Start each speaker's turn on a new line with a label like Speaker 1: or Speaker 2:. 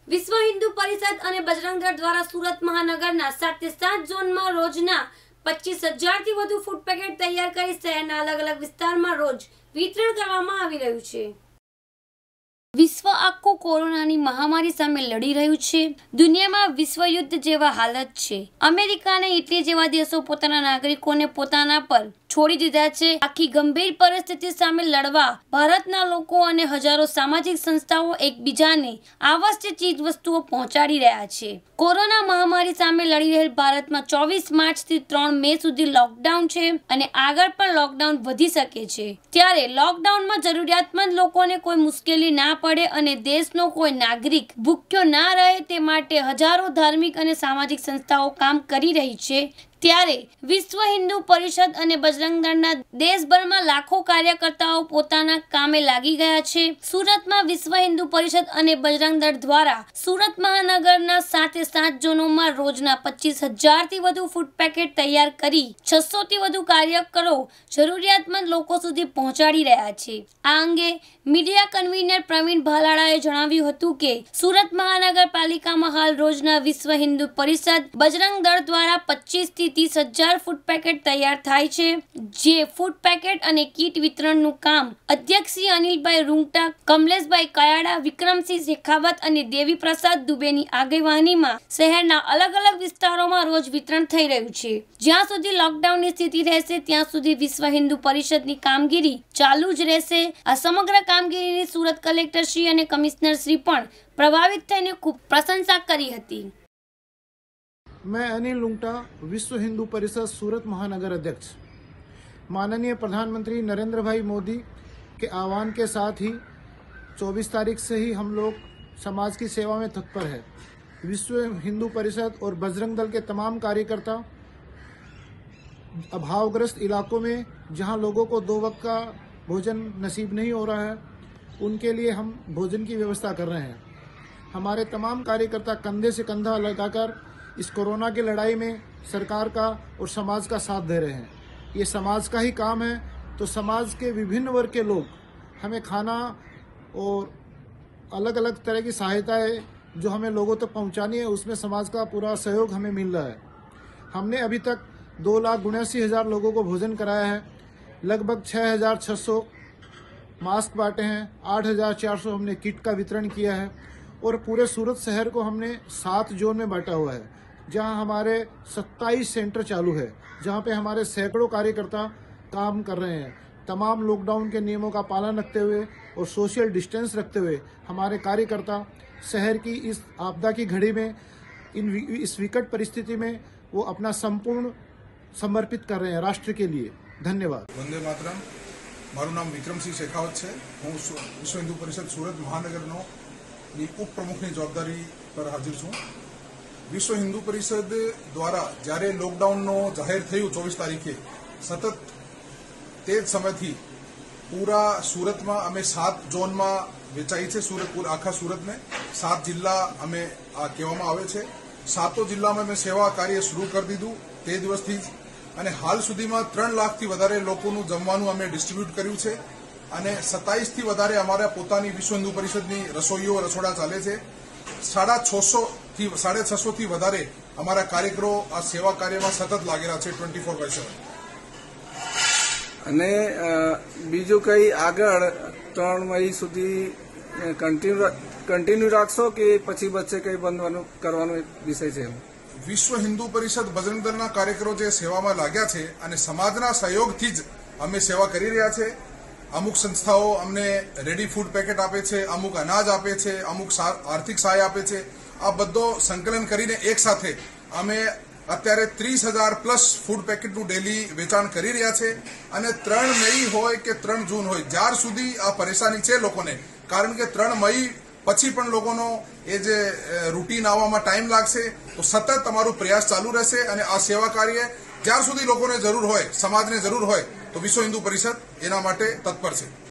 Speaker 1: વિશ્વ હિન્દુ પરિષદ અને બજરંગ દળ દ્વારા સુરત મહાનગરના 7 થી 7 ઝોનમાં રોજના 25,000 થી વધુ ફૂડ પેકેટ તૈયાર કરી શહેરના અલગ અલગ વિસ્તારમાં રોજ વિતરણ કરવામાં આવી રહ્યું છે। વિશ્વ આખું કોરોનાની મહામારી સામે લડી રહ્યું છે। દુનિયામાં વિશ્વ યુદ્ધ જેવા હાલત છે। અમેરિકા અને ઇટલી જેવા દેશો પોતાના નાગરિકોને પોતાના પર છોડી દીધા છે। આખી ગંભીર પરિસ્થિતિ સામે લડવા ભારતના લોકો અને હજારો સામાજિક સંસ્થાઓ એકબીજાને આવશ્યક ચીજ વસ્તુઓ પહોંચાડી રહ્યા છે। કોરોના મહામારી સામે લડી રહેલ ભારતમાં 24 માર્ચથી 3 મે સુધી લોકડાઉન છે અને આગળ પણ લોકડાઉન વધી શકે છે। ત્યારે લોકડાઉનમાં જરૂરિયાતમંદ લોકોને કોઈ મુશ્કેલી ના પડે અને દેશનો કોઈ નાગરિક ભૂખ્યો ના રહે તે માટે હજારો ધાર્મિક અને સામાજિક સંસ્થાઓ કામ કરી રહી છે। ત્યારે વિશ્વ હિન્દુ પરિષદ અને બજરંગ દળના દેશભરમાં લાખો કાર્યકર્તાઓ પોતાના કામે લાગી ગયા છે। સુરતમાં વિશ્વ હિન્દુ પરિષદ અને બજરંગ દળ દ્વારા સુરત મહાનગરના 7 થી 7 ઝોનોમાં રોજના 25,000 થી વધુ ફૂડ પેકેટ તૈયાર કરી 600 થી વધુ કાર્યકરો જરૂરિયાતમંદ લોકો સુધી પહોંચાડી રહ્યા છે। આ અંગે મીડિયા કન્વીનર પ્રવીણ ભાલાળાએ જણાવ્યું હતું કે સુરત મહાનગરપાલિકામાં હાલ રોજના વિશ્વ હિન્દુ પરિષદ બજરંગ દળ દ્વારા 25 થી 30,000 ફૂડ પેકેટ તૈયાર થાય છે। જે ફૂડ પેકેટ અને કીટ વિતરણનું કામ અધ્યક્ષ શ્રી અનિલભાઈ રૂંગટા, કમલેશભાઈ કયાડા, વિક્રમસિંહ શેખાવત અને દેવી પ્રસાદ દુબેની આગેવાનીમાં શહેરના અલગ અલગ વિસ્તારોમાં રોજ વિતરણ થઈ રહ્યું છે। જ્યાં સુધી લોકડાઉનની સ્થિતિ રહેશે ત્યાં સુધી વિશ્વ હિન્દુ પરિષદની કામગીરી ચાલુ જ રહેશે। આ સમગ્ર કામગીરીની સુરત કલેક્ટર શ્રી અને કમિશનર શ્રી પણ પ્રભાવિત થઈને ખૂબ પ્રશંસા કરી હતી।
Speaker 2: मैं अनिल लुंगटा, विश्व हिंदू परिषद सूरत महानगर अध्यक्ष। माननीय प्रधानमंत्री नरेंद्र भाई मोदी के आह्वान के साथ ही 24 तारीख से ही हम लोग समाज की सेवा में तत्पर है। विश्व हिंदू परिषद और बजरंग दल के तमाम कार्यकर्ता अभावग्रस्त इलाकों में जहां लोगों को 2 वक्त का भोजन नसीब नहीं हो रहा है उनके लिए हम भोजन की व्यवस्था कर रहे हैं। हमारे तमाम कार्यकर्ता कंधे से कंधा लगाकर इस कोरोना की लड़ाई में सरकार का और समाज का साथ दे रहे हैं। ये समाज का ही काम है, तो समाज के विभिन्न वर्ग के लोग हमें खाना और अलग अलग तरह की सहायताएं जो हमें लोगों तक पहुंचानी है उसमें समाज का पूरा सहयोग हमें मिल रहा है। हमने अभी तक 2,79,000 लोगों को भोजन कराया है। लगभग 6,600 मास्क बांटे हैं। 8,400 हमने किट का वितरण किया है और पूरे सूरत शहर को हमने 7 जोन में बांटा हुआ है जहां हमारे 27 सेंटर चालू है, जहां पे हमारे सैकड़ों कार्यकर्ता काम कर रहे हैं। तमाम लॉकडाउन के नियमों का पालन रखते हुए और सोशल डिस्टेंस रखते हुए हमारे कार्यकर्ता शहर की इस आपदा की घड़ी में इस विकट परिस्थिति में वो अपना संपूर्ण समर्पित कर रहे हैं राष्ट्र के लिए। धन्यवाद।
Speaker 3: वंदे मातरम। मारू नाम विक्रमसिंह शेखावत है। हूँ विश्व हिंदू परिषद सूरत महानगरनो उपप्रमुखनी जवाबदारी पर हाजिर छूँ। विश्व हिंदू परिषद द्वारा जયારે લોકડાઉનનો જાહેર થયું 24 તારીખે સતત તે જ સમયથી પૂરા સુરતમાં અમે 7 ઝોનમાં વેચાઈ છે। સુરત આખા સુરતને 7 જિલ્લા અમે આ કહેવામાં આવે છે। 7 જિલ્લામાં અમે સેવા કાર્ય શરૂ કરી દીધું તે દિવસથી જ અને હાલ સુધીમાં 3 લાખથી વધારે લોકોનું જમવાનું અમે ડિસ્ટ્રીબ્યુટ કર્યું છે અને 27 થી વધારે અમારા પોતાની વિશ્વ હિન્દુ પરિષદની રસોઈઓ રસોડા ચાલે છે। 650 થી વધારે અમારા કાર્યકરો આ સેવા કાર્યમાં સતત લાગેલા છે 24/7।
Speaker 4: અને બીજું કઈ આગળ 3 મઈ સુધી કન્ટિન્યુ રાખશો કે પછી વચ્ચે કઈ બંધ કરવાનો વિષય છે?
Speaker 3: વિશ્વ હિન્દુ પરિષદ બજરંગ દળના કાર્યકરો જે સેવામાં લાગ્યા છે અને સમાજના સહયોગથી જ અમે સેવા કરી રહ્યા છે। અમુક સંસ્થાઓ અમને રેડી ફૂડ પેકેટ આપે છે, અમુક અનાજ આપે છે, અમુક આર્થિક સહાય આપે છે। આ બધો સંકલન કરીને એક સાથે અમે અત્યારે 30,000 પ્લસ ફૂડ પેકેટનું ડેલી વેચાણ કરી રહ્યા છે અને 3 મઈ હોય કે 3 જૂન હોય જ્યાર સુધી આ પરેશાની છે લોકોને, કારણ કે 3 મઈ પછી પણ લોકોનો એ જે રૂટીન આવવામાં ટાઈમ લાગશે, તો સતત અમારો પ્રયાસ ચાલુ રહેશે અને આ સેવા કાર્ય જ્યાર સુધી લોકોને જરૂર હોય, સમાજને જરૂર હોય તો વિશ્વ હિન્દુ પરિષદ એના માટે તત્પર છે।